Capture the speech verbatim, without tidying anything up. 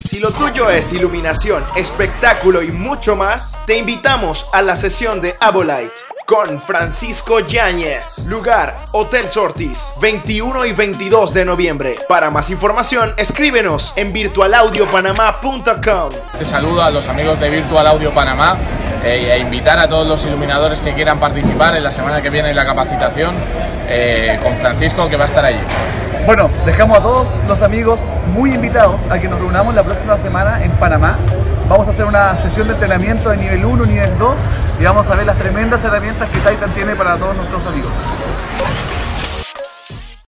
Si lo tuyo es iluminación, espectáculo y mucho más, te invitamos a la sesión de Abolite con Francisco Yáñez. Lugar, Hotel Sortis, veintiuno y veintidós de noviembre. Para más información, escríbenos en virtual audio panamá punto com. Te saludo a los amigos de Virtual Audio Panamá eh, e invitar a todos los iluminadores que quieran participar en la semana que viene en la capacitación eh, con Francisco, que va a estar allí. Bueno, dejamos a todos los amigos muy invitados a que nos reunamos la próxima semana en Panamá. Vamos a hacer una sesión de entrenamiento de nivel uno, nivel dos y vamos a ver las tremendas herramientas que Titan tiene para todos nuestros amigos.